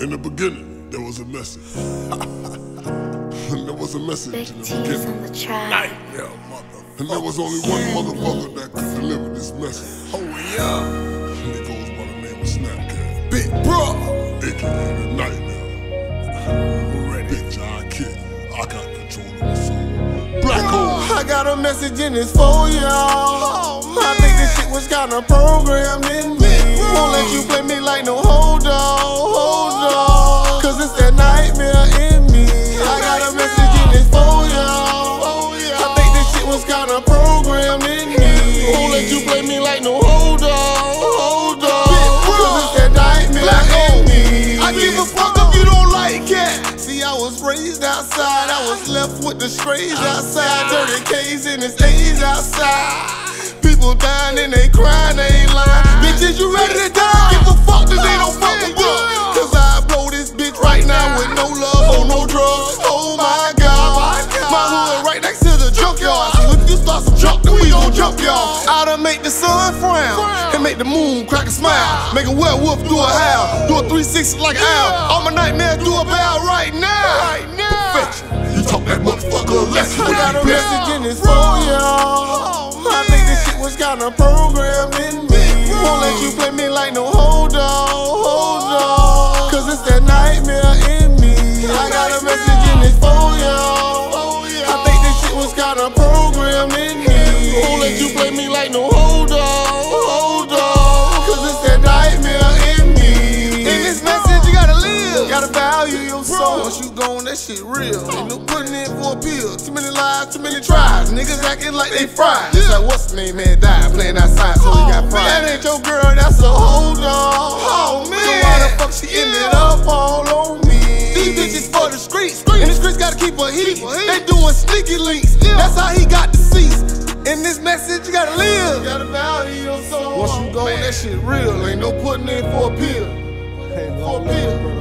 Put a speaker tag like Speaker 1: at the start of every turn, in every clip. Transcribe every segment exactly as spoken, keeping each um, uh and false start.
Speaker 1: In the beginning, there was a message. There was a message in the beginning. Nightmare, motherfucker. And there was only one motherfucker that could deliver this message. Oh yeah. And he goes by the name of Snapkatt. Big bro. A K A the Nightmare. Ready. Bitch, I kid. I got control of my soul. Black hole.
Speaker 2: I got a message in this for y'all. Oh, I think this shit was kinda programmed in me. Won't let you play me like no hold on, hold on. Cause it's that nightmare in me. I got a message in this for y'all. I think this shit was kinda programmed in me. Won't let you play me like no hold on, hold on. Cause it's that nightmare in me. I give a fuck if you don't like it. See, I was raised outside, I was left with the strays outside. Dirty K's in his A's outside. People dying and they crying, they ain't lying. Bitches, you ready to die? Give a fuck that they don't fuck with you. Cause I blow this bitch right now with no love or no drugs. Oh my God, my hood right next to the junkyard. So if you start some junk, then we gon' jump y'all. I done make the sun frown and make the moon crack a smile. Make a werewolf do a howl, do a three sixty like an owl. All my nightmares do a bow right now. Perfection.
Speaker 1: You talk that motherfucker less.
Speaker 2: I got a message in this for y'all. I think this shit was kinda programmed in me. Won't let you play me like no hold on, hold on. Cause it's that nightmare in me. I got a message in this for y'all. I think this shit was kinda programmed in me. Won't let you play me like no hold on, hold on. Cause it's that nightmare in me. In this message you gotta live, gotta value your soul. Once you gone, that shit real. Ain't no putting in for a pill. Too many lives, too many tries. Niggas acting like they fried. It's like what's the name man died playing outside, so he got fried. That ain't your girl, that's a hold on. Oh man, so why the fuck she ended up all on me? These bitches for the streets, and the streets gotta keep her heat. They doing sneaky links. That's how he got deceased. In this message, you gotta live. You gotta value your soul. Once you gone, that shit real. Ain't no putting in for a pill. For a pill.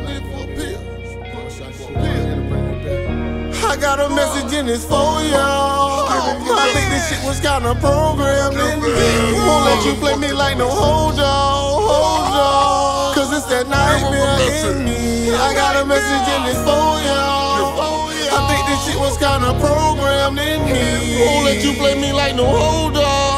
Speaker 2: I got a message in this for y'all. I think this shit was kinda programmed in me. Won't let you play me like no hold on, hold on. Cause it's that nightmare in me. I got a message in this for y'all. I think this shit was kinda programmed in me. Won't let you play me like no hold on.